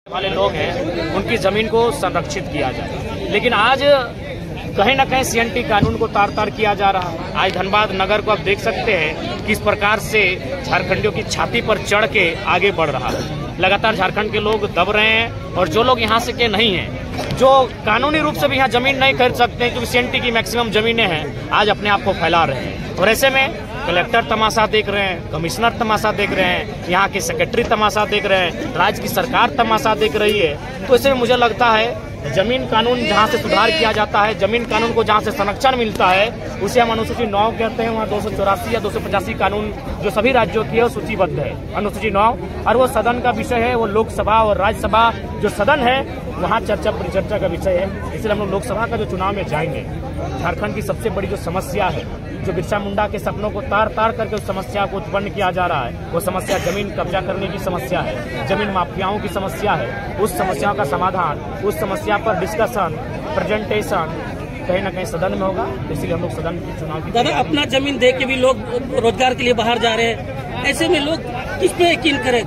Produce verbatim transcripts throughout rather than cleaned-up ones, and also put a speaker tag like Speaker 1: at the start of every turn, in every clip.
Speaker 1: वाले लोग हैं उनकी जमीन को संरक्षित किया जाए, लेकिन आज कहीं ना कहीं सीएनटी कानून को तार तार किया जा रहा है। आज धनबाद नगर को आप देख सकते हैं किस प्रकार से झारखंडियों की छाती पर चढ़ के आगे बढ़ रहा है। लगातार झारखंड के लोग दब रहे हैं और जो लोग यहाँ से के नहीं हैं, जो कानूनी रूप से भी यहाँ जमीन नहीं खरीद सकते क्योंकि सीएनटी की मैक्सिमम जमीनें हैं, आज अपने आप को फैला रहे हैं। और ऐसे में कलेक्टर तमाशा देख रहे हैं, कमिश्नर तमाशा देख रहे हैं, यहाँ के सेक्रेटरी तमाशा देख रहे हैं, राज्य की सरकार तमाशा देख रही है। तो ऐसे में मुझे लगता है जमीन कानून जहाँ से सुधार किया जाता है, जमीन कानून को जहाँ से संरक्षण मिलता है, उसे हम अनुसूची नौ कहते हैं। वहाँ दो सौ चौरासी या दो सौ पचासी कानून जो सभी राज्यों की है सूचीबद्ध है अनुसूची नौ, और वो सदन का विषय है। वो लोकसभा और राज्यसभा जो सदन है वहाँ चर्चा परिचर्चा का विषय है। इसलिए हम लोग लोकसभा का जो चुनाव में जाएंगे, झारखंड की सबसे बड़ी जो समस्या है, जो बिरसा मुंडा के सपनों को तार तार करके उस समस्या को उत्पन्न किया जा रहा है, वो समस्या जमीन कब्जा करने की समस्या है, जमीन माफियाओं की समस्या है। उस समस्याओं का समाधान, उस समस्या पर डिस्कशन, प्रेजेंटेशन कहीं ना कहीं सदन में होगा। इसलिए हम लोग सदन के चुनाव की
Speaker 2: दादा अपना जमीन दे के भी लोग रोजगार के लिए बाहर जा रहे हैं, ऐसे में लोग किस पे यकीन करें?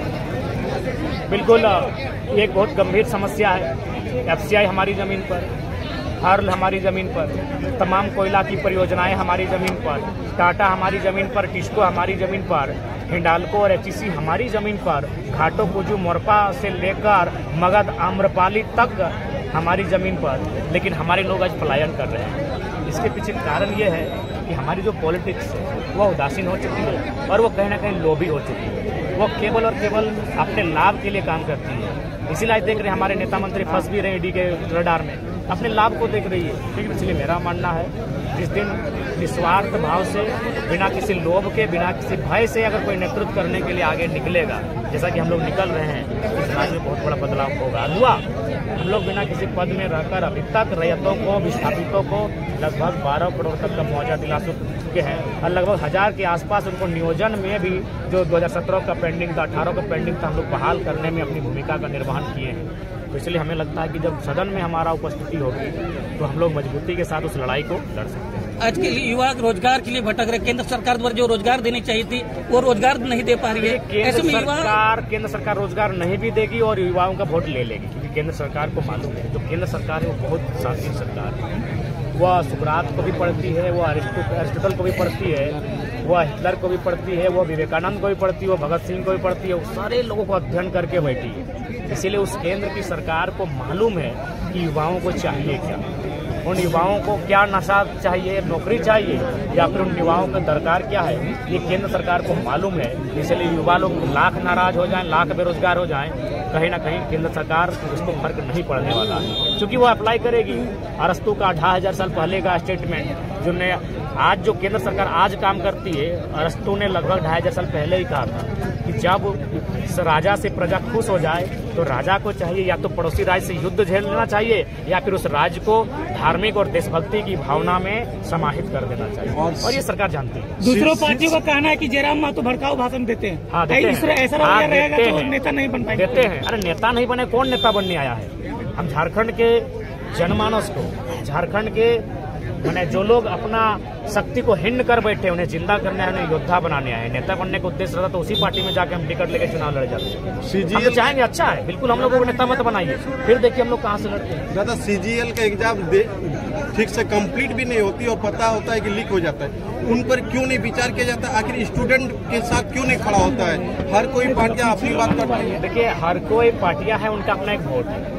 Speaker 1: बिल्कुल, ये एक बहुत गंभीर समस्या है। एफसीआई हमारी जमीन पर, हर्ल हमारी जमीन पर, तमाम कोयला की परियोजनाएं हमारी जमीन पर, टाटा हमारी जमीन पर, टिस्को हमारी जमीन पर, हिंडाल्को और एचईसी हमारी जमीन पर, घाटो कुजू मोरपा से लेकर मगध आम्रपाली तक हमारी जमीन पर, लेकिन हमारे लोग आज पलायन कर रहे हैं। इसके पीछे कारण ये है कि हमारी जो पॉलिटिक्स है वह उदासीन हो चुकी है और वो कहीं ना कहीं लोभी हो चुकी है। वो केवल और केवल अपने लाभ के लिए काम करती है। इसीलिए आज देख रहे हैं हमारे नेता मंत्री फंस भी रहे हैं ईडी के रडार में, अपने लाभ को देख रही है। लेकिन इसलिए मेरा मानना है जिस दिन निस्वार्थ भाव से, बिना किसी लोभ के, बिना किसी भय से अगर कोई नेतृत्व करने के लिए आगे निकलेगा, जैसा कि हम लोग निकल रहे हैं, इस राज्य में बहुत बड़ा बदलाव होगा। हुआ हम लोग बिना किसी पद में रहकर अभी तक रैयतों को, विस्थापितों को लगभग बारह करोड़ तक का मुआवजा दिला चुके हैं और लगभग हजार के आसपास उनको नियोजन में भी जो दो हजार सत्रह का पेंडिंग था, अठारह का पेंडिंग था, हम लोग बहाल करने में अपनी भूमिका का निर्वहन किए हैं। तो इसलिए हमें लगता है कि जब सदन में हमारा उपस्थिति होगी तो हम लोग मजबूती के साथ उस लड़ाई को लड़ सकते हैं।
Speaker 2: आज के युवा रोजगार के लिए भटक रहे, केंद्र सरकार द्वारा जो रोजगार देनी चाहिए थी वो रोजगार नहीं दे पा रही है।
Speaker 1: केंद्र सरकार केंद्र सरकार रोजगार नहीं भी देगी और युवाओं का वोट ले लेगी, क्योंकि केंद्र सरकार को मालूम है जो केंद्र सरकार है वो बहुत शातिर सरकार है। वह सुकरात को भी पढ़ती है, वो अरिस्टोटल को भी पढ़ती है, वह हिटलर को भी पढ़ती है, वो विवेकानंद को भी पढ़ती है, वो भगत सिंह को भी पढ़ती है, वो सारे लोगों को अध्ययन करके बैठी है। इसीलिए उस केंद्र की सरकार को मालूम है कि युवाओं को चाहिए क्या, उन युवाओं को क्या नशा चाहिए, नौकरी चाहिए, या फिर उन युवाओं का दरकार क्या है, ये केंद्र सरकार को मालूम है। इसलिए युवा लोग लाख नाराज हो जाएं, लाख बेरोजगार हो जाएं, कहीं ना कहीं केंद्र सरकार उसको फर्क नहीं पड़ने वाला है, क्योंकि वो अप्लाई करेगी। अरस्तु का अठारह हजार साल पहले का स्टेटमेंट जो ने आज जो केंद्र सरकार आज काम करती है, अरस्तु ने लगभग ढाई हजार साल पहले ही कहा था कि जब राजा से प्रजा खुश हो जाए तो राजा को चाहिए या तो पड़ोसी राज्य से युद्ध झेल लेना चाहिए या फिर उस राज्य को धार्मिक और देशभक्ति की भावना में समाहित कर देना चाहिए। और, और ये सरकार जानती है।
Speaker 2: दूसरों पार्टियों का कहना है कि जयराम मातो भड़काऊ भाषण देते हैं।
Speaker 1: हाँ, देते हैं।
Speaker 2: ऐसा हाँ, रहेगा तो नेता नहीं बन पाएंगे।
Speaker 1: देते हैं। अरे नेता नहीं बने, कौन नेता बनने आया है? हम झारखंड के जनमानस को, झारखंड के मैंने जो लोग अपना शक्ति को हिंड कर बैठे, उन्हें जिंदा करने आए, उन्हें योद्धा बनाने आए। नेता बनने का उद्देश्य रहता तो उसी पार्टी में जाके हम टिकट लेके चुनाव लड़ जाते हैं। हम तो चाहेंगे अच्छा है, बिल्कुल हम लोगों को नेता मत बनाइए, फिर देखिए हम लोग कहाँ से लड़ते हैं।
Speaker 3: दादा सीजीएल का एग्जाम ठीक से कंप्लीट भी नहीं होती और पता होता है कि लीक हो जाता है, उन पर क्यों नहीं विचार किया जाता? आखिर स्टूडेंट के साथ क्यों नहीं खड़ा होता है? हर कोई पार्टियां अपनी बात करती है।
Speaker 1: देखिए हर कोई पार्टियां है, उनका अपना एक वोट है।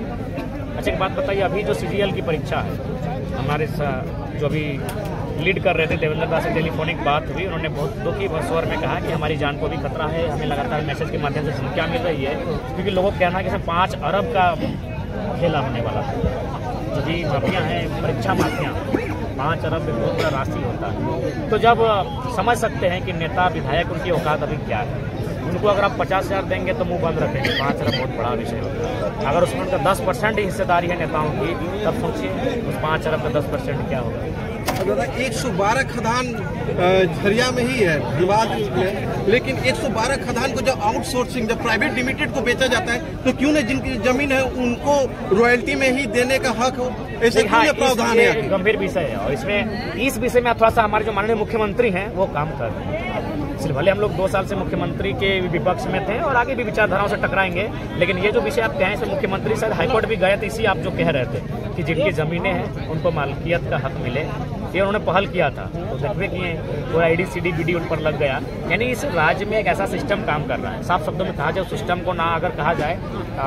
Speaker 1: अच्छा एक बात बताइए, अभी जो सीजीएल की परीक्षा है, हमारे जो भी लीड कर रहे थे देवेंद्र दास से टेलीफोनिक बात हुई, उन्होंने बहुत दुखी स्वर में कहा कि हमारी जान को भी खतरा है, हमें लगातार मैसेज के माध्यम से धमकियाँ मिल रही है, क्योंकि लोगों का कहना है कि इसमें पाँच अरब का खेला होने वाला है। जो भी माफिया हैं, परीक्षा माफिया, पाँच अरब में बहुत बड़ा राशि होता है। तो जब समझ सकते हैं कि नेता विधायक उनकी औकात अभी क्या है, उनको अगर आप पचास हजार देंगे तो मुंह बंद रखेंगे, पाँच अरब बहुत बड़ा विषय होता है। अगर उसमें उनका दस परसेंट हिस्सेदारी है नेताओं की, तब सोचिए उस पाँच अरब का दस परसेंट क्या होगा।
Speaker 3: दादा एक सौ बारह खदान झरिया में ही है विवाद में, लेकिन एक सौ बारह खदान को जब आउटसोर्सिंग, जब प्राइवेट लिमिटेड को बेचा जाता है तो क्यों नहीं जिनकी जमीन है उनको रॉयल्टी में ही देने का हक हो? ऐसे क्यों प्रावधान है?
Speaker 1: गंभीर विषय है और इसमें इस विषय में थोड़ा सा हमारे जो माननीय मुख्यमंत्री हैं वो काम कर रहे हैं। इसलिए भले हम लोग दो साल से मुख्यमंत्री के विपक्ष में थे और आगे भी विचारधाराओं से टकराएंगे, लेकिन ये जो विषय आप कहें से मुख्यमंत्री शायद हाईकोर्ट भी गए थे, इसी आप जो कह रहे थे कि जिनकी ज़मीनें हैं उनको मालकियत का हक मिले, ये उन्होंने पहल किया था, तो देखते किए पूरा I D C D B D उन पर लग गया। यानी इस राज्य में एक ऐसा सिस्टम काम कर रहा है, साफ शब्दों में कहा जाए, सिस्टम को ना अगर कहा जाए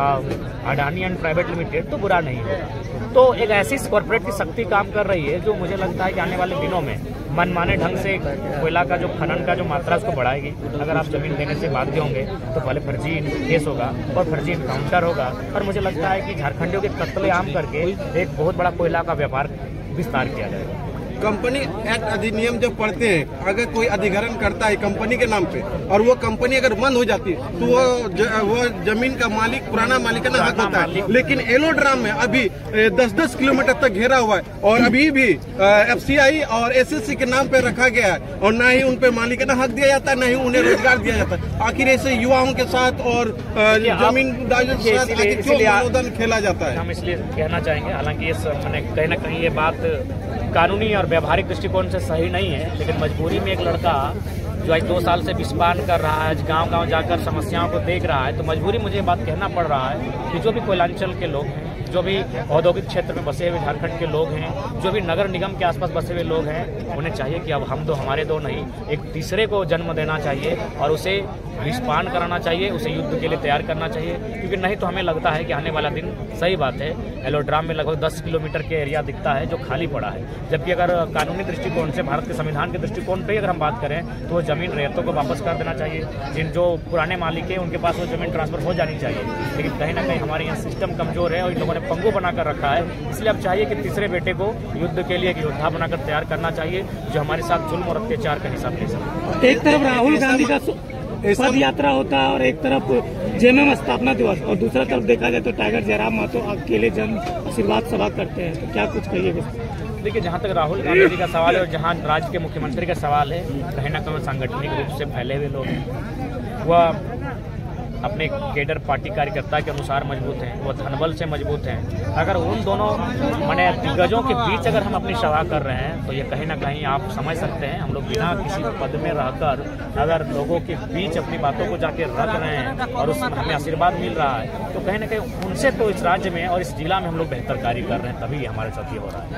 Speaker 1: अडानी एंड प्राइवेट लिमिटेड तो बुरा नहीं है। तो एक ऐसी कॉर्पोरेट की शक्ति काम कर रही है जो मुझे लगता है कि आने वाले दिनों में मनमाने ढंग से कोयला का जो खनन का जो मात्रा उसको बढ़ाएगी। अगर आप जमीन देने से बाध्य होंगे तो पहले फर्जी केस होगा और फर्जी इनकाउंटर होगा, और मुझे लगता है कि झारखंडियों के कत्लेआम करके एक बहुत बड़ा कोयला का व्यापार विस्तार किया जाएगा।
Speaker 3: कंपनी एक्ट अधिनियम जब पढ़ते हैं, अगर कोई अधिग्रहण करता है कंपनी के नाम पे और वो कंपनी अगर बंद हो जाती है तो वो ज, वो जमीन का मालिक पुराना मालिकाना हक होता है। लेकिन एलोड्राम में अभी दस दस किलोमीटर तक घेरा हुआ है और अभी भी एफ सी आई और एस एस सी के नाम पे रखा गया है और ना ही उन पे मालिकाना हक दिया जाता है, ना ही उन्हें रोजगार दिया जाता है। आखिर ऐसे युवाओं के साथ और जमींदारों के साथ क्यों मनोदन खेला जाता है? हम
Speaker 1: इसलिए कहना चाहेंगे, हालांकि कहीं ना कहीं ये बात कानूनी और व्यवहारिक दृष्टिकोण से सही नहीं है, लेकिन मजबूरी में एक लड़का जो आज दो साल से विस्पान कर रहा है, गांव गांव जाकर समस्याओं को देख रहा है, तो मजबूरी मुझे ये बात कहना पड़ रहा है कि जो भी कोयलांचल के लोग हैं, जो भी औद्योगिक क्षेत्र में बसे हुए झारखंड के लोग हैं, जो भी नगर निगम के आसपास बसे हुए लोग हैं, उन्हें चाहिए कि अब हम दो हमारे दो नहीं, एक तीसरे को जन्म देना चाहिए और उसे विस्पान कराना चाहिए, उसे युद्ध के लिए तैयार करना चाहिए। क्योंकि नहीं तो हमें लगता है कि आने वाला दिन, सही बात है, एलोड्राम में लगभग दस किलोमीटर के एरिया दिखता है जो खाली पड़ा है, जबकि अगर कानूनी दृष्टिकोण से, भारत के संविधान के दृष्टिकोण पर अगर हम बात करें तो वो जमीन रैयतों को वापस कर देना चाहिए। जिन जो पुराने मालिक हैं उनके पास वो जमीन ट्रांसफर हो जानी चाहिए, लेकिन कहीं ना कहीं हमारे यहाँ सिस्टम कमजोर है और इन लोगों ने पंगु बनाकर रखा है। इसलिए अब चाहिए कि तीसरे बेटे को युद्ध के लिए एक योद्धा बनाकर तैयार करना चाहिए जो हमारे साथ जुल्म और अत्याचार का हिसाब ले सके।
Speaker 2: एक तरफ राहुल गांधी का पद यात्रा होता है और एक तरफ जेएमएम स्थापना दिवस, और दूसरा तरफ देखा जाए तो टाइगर जयराम महतो अकेले जन आशीर्वाद सभा करते हैं, तो क्या कुछ कहिएगा?
Speaker 1: देखिए, जहाँ तक राहुल गांधी जी का सवाल है और जहाँ राज्य के मुख्यमंत्री का सवाल है, कहीं ना कहीं सांगठनिक रूप से फैले हुए लोग हैं, वह अपने केडर पार्टी कार्यकर्ता के अनुसार मजबूत हैं, वो धनबल से मजबूत हैं। अगर उन दोनों माने दिग्गजों के बीच अगर हम अपनी सभा कर रहे हैं तो ये कहीं ना कहीं आप समझ सकते हैं, हम लोग बिना किसी पद में रहकर अगर लोगों के बीच अपनी बातों को जाके रख रहे हैं और उसमें हमें आशीर्वाद मिल रहा है, तो कहीं ना कहीं उनसे तो इस राज्य में और इस जिला में हम लोग बेहतर कार्य कर रहे हैं, तभी हमारे साथ ये हो रहा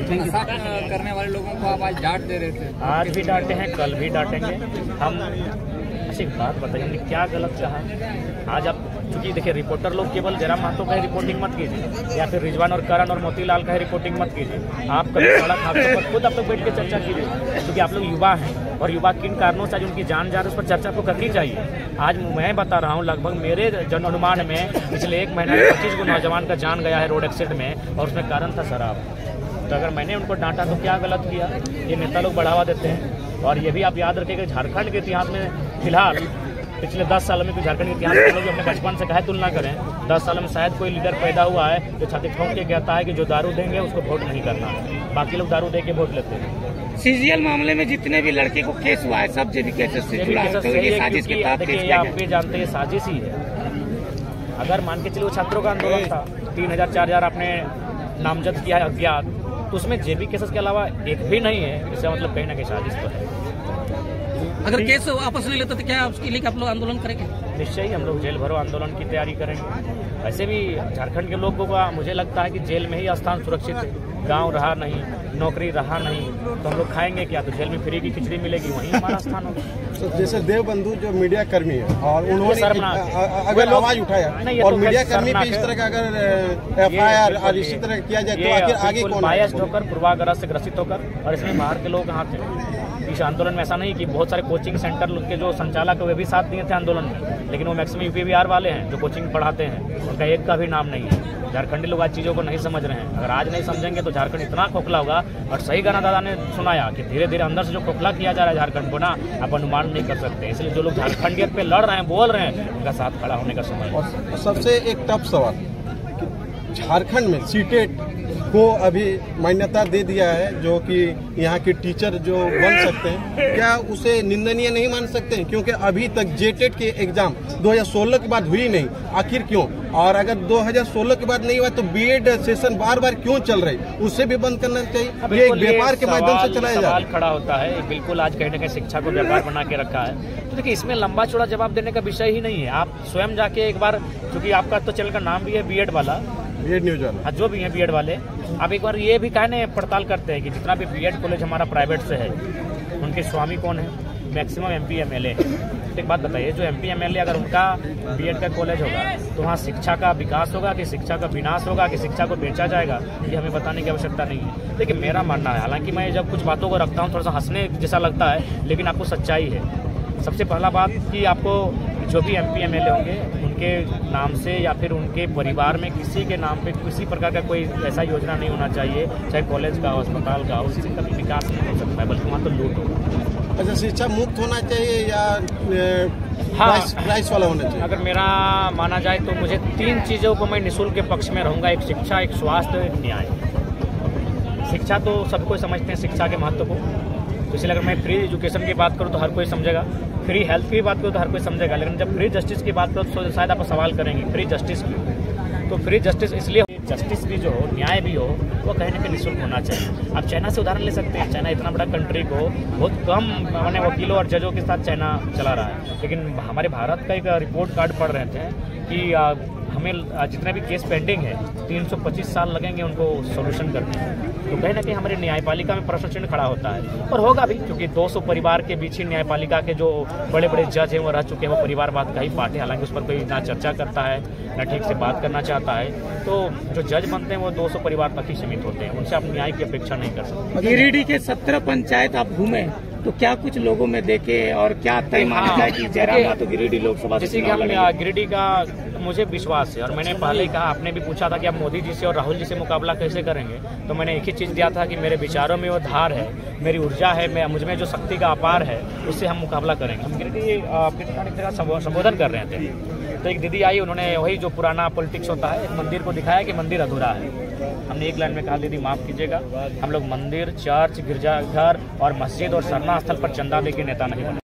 Speaker 1: है।
Speaker 4: करने वाले लोगों को आप आज डांट दे रहे थे,
Speaker 1: आज भी डांटे हैं, कल भी डांटेंगे हम। अच्छी बात बताइए, हमने क्या गलत कहा? आज आप चूंकि देखिए, रिपोर्टर लोग केवल जयराम महतो का ही रिपोर्टिंग मत कीजिए या फिर रिजवान और करण और मोतीलाल का ही रिपोर्टिंग मत कीजिए। आप कभी सड़क हादसों पर खुद आप लोग बैठ के चर्चा कीजिए, क्योंकि आप लोग युवा हैं और युवा किन कारणों से आज उनकी जान जा रही है उस पर चर्चा को करनी चाहिए। आज मैं बता रहा हूँ, लगभग मेरे जन अनुमान में पिछले एक महीने में पच्चीस को नौजवान का जान गया है रोड एक्सीडेंट में, और उसमें कारण था शराब। तो अगर मैंने उनको डांटा तो क्या गलत किया? ये नेता लोग बढ़ावा देते हैं। और ये भी आप याद रखिएगा, झारखंड के इतिहास में फिलहाल पिछले दस सालों में कोई झारखंड के इतिहास के लोग अपने बचपन से कहे तुलना करें, दस सालों में शायद कोई लीडर पैदा हुआ है जो छाती ठोक के कहता है कि जो दारू देंगे उसको वोट नहीं करना, बाकी लोग दारू दे के वोट लेते हैं।
Speaker 2: सीजीएल मामले में जितने भी लड़के को केस हुआ है सब जेबी केसेस से जुड़ा है, तो ये साजिश के तहत
Speaker 1: देखिए, आप भी जानते हैं साजिश ही है। अगर मान के चलिए वो छात्रों का आंदोलन था, तीन हजार चार हजार आपने नामजद किया है अज्ञात, तो उसमें जेबी केसेस के अलावा एक भी नहीं है, इसका मतलब कहीं ना कहीं साजिश तो है।
Speaker 2: अगर केस वापस ले लेते तो क्या उसके लिए आप लोग आंदोलन करेंगे?
Speaker 1: निश्चय ही हम लोग जेल भरो आंदोलन की तैयारी करेंगे। वैसे भी झारखंड के लोगों का मुझे लगता है कि जेल में ही स्थान सुरक्षित है, गांव रहा नहीं, नौकरी रहा नहीं, तो हम लोग खाएंगे क्या? तो जेल में फ्री की खिचड़ी मिलेगी, वहीं हमारा स्थान होगा।
Speaker 3: तो जैसे देवबंधु जो मीडिया कर्मी है और उन्होंने अगर आवाज उठाया और मीडिया कर्मी पे इस तरह का अगर एफ आई आर और इसी तरह किया जाए तो आखिर आगे कौन?
Speaker 1: बायस्ड होकर, पूर्वाग्रह से ग्रसित होकर, और इसमें बाहर के लोग हाथ थे इस आंदोलन में। ऐसा नहीं कि बहुत सारे कोचिंग सेंटर के जो संचालक है वे भी साथ दिए थे आंदोलन में, लेकिन वो मैक्सिमम यूपी बिहार वाले हैं जो कोचिंग पढ़ाते हैं, उनका एक का भी नाम नहीं है। झारखंडी लोग आज चीज़ों को नहीं समझ रहे हैं। अगर आज नहीं समझेंगे तो झारखंड इतना खोखला होगा। और सही गाना दादा ने सुनाया कि धीरे धीरे अंदर से जो खोखला किया जा रहा है झारखंड को ना, आप अनुमान नहीं कर सकते। इसलिए जो लोग झारखंडियत पे लड़ रहे हैं, बोल रहे हैं, उनका साथ खड़ा होने का समय है।
Speaker 3: और सबसे एक टफ सवाल, झारखंड में सीटेट को अभी मान्यता दे दिया है, जो कि यहाँ के टीचर जो बन सकते हैं, क्या उसे निंदनीय नहीं मान सकते हैं? क्योंकि अभी तक जेटेट के एग्जाम दो हज़ार सोलह के बाद हुई नहीं, आखिर क्यों? और अगर दो हज़ार सोलह के बाद नहीं हुआ तो बीएड सेशन बार बार क्यों चल रही, उससे भी बंद करना चाहिए। ये एक व्यापार के माध्यम से चलाया जा रहा है।
Speaker 1: खड़ा होता है बिल्कुल, आज कहीं ना कहीं शिक्षा को व्यापार बना के रखा है। तो देखिए, इसमें लंबा चौड़ा जवाब देने का विषय ही नहीं है। आप स्वयं जाके एक बार, क्योंकि आपका तो चैनल का नाम भी है बीएड वाला,
Speaker 3: बीएड न्यूज वाला,
Speaker 1: जो भी है बीएड वाले, आप एक बार ये भी कहने पड़ताल करते हैं कि जितना भी बीएड कॉलेज हमारा प्राइवेट से है, उनके स्वामी कौन है? मैक्सिमम एमपी एमएलए है। तो एक बात बताइए, जो एमपी एमएलए अगर उनका बीएड का कॉलेज होगा तो वहाँ शिक्षा का विकास होगा कि शिक्षा का विनाश होगा कि शिक्षा को बेचा जाएगा, ये हमें बताने की आवश्यकता नहीं है। लेकिन मेरा मानना है, हालांकि मैं जब कुछ बातों को रखता हूँ थोड़ा सा हंसने जैसा लगता है, लेकिन आपको सच्चाई है। सबसे पहला बात कि आपको जो भी एमपी एमएलए होंगे उनके नाम से या फिर उनके परिवार में किसी के नाम पे किसी प्रकार का कोई ऐसा योजना नहीं होना चाहिए, चाहे कॉलेज का, अस्पताल का, उससे कभी विकास नहीं हो सकता है, बल्कि वहाँ तो लूट होगा।
Speaker 3: अच्छा, शिक्षा मुक्त होना चाहिए या
Speaker 1: हाँ,
Speaker 3: प्राइस, प्राइस वाला होना चाहिए?
Speaker 1: अगर मेरा माना जाए तो मुझे तीन चीज़ों को मैं निःशुल्क के पक्ष में रहूँगा। एक शिक्षा, एक स्वास्थ्य, एक न्याय। शिक्षा तो सबको समझते हैं शिक्षा के महत्व को, तो इसलिए अगर मैं फ्री एजुकेशन की बात करूँ तो हर कोई समझेगा, फ्री हेल्थ की बात करूँ तो हर कोई समझेगा। लेकिन जब फ्री जस्टिस की बात करो तो शायद आप सवाल करेंगे फ्री जस्टिस की, तो फ्री जस्टिस इसलिए जस्टिस भी जो हो, न्याय भी हो, वो कहीं ना कहीं निःशुल्क होना चाहिए। आप चाइना से उदाहरण ले सकते हैं। चाइना इतना बड़ा कंट्री को बहुत कम मैंने वकीलों और जजों के साथ चाइना चला रहा है, लेकिन हमारे भारत का एक रिपोर्ट कार्ड पढ़ रहे थे कि हमें जितने भी केस पेंडिंग है तीन सौ पच्चीस साल लगेंगे उनको सॉल्यूशन करने में। तो कहीं ना कहीं हमारी न्यायपालिका में प्रश्न चिन्ह खड़ा होता है, और होगा भी, क्योंकि दो सौ परिवार के बीच ही न्यायपालिका के जो बड़े बड़े जज हैं वो रह चुके हैं, वो परिवारवाद का ही पार्ट है। हालांकि उस पर कोई ना चर्चा करता है ना ठीक से बात करना चाहता है। तो जो जज बनते हैं वो दो सौ परिवार तक ही सीमित होते हैं, उनसे आप न्याय की अपेक्षा नहीं कर सकते।
Speaker 2: गिरिडीह के सत्रह पंचायत आप घूमे तो क्या कुछ लोगों में देखे और क्या तय माना जाए कि जयराम तो गिरिडीह लोकसभा
Speaker 1: जैसे कि हम गिरिडीह का मुझे विश्वास है, और मैंने पहले कहा, आपने भी पूछा था कि आप मोदी जी से और राहुल जी से मुकाबला कैसे करेंगे, तो मैंने एक ही चीज़ दिया था कि मेरे विचारों में वो धार है, मेरी ऊर्जा है, मैं मुझमें जो शक्ति का अपार है, उससे हम मुकाबला करेंगे। हम गिरिडीह संबोधन कर रहे थे, तो एक दीदी आई, उन्होंने वही जो पुराना पॉलिटिक्स होता है, एक मंदिर को दिखाया कि मंदिर अधूरा है। हमने एक लाइन में कहा, दीदी माफ कीजिएगा, हम लोग मंदिर, चर्च, गिरजाघर और मस्जिद और सरना स्थल पर चंदा दे के नेता नहीं बने।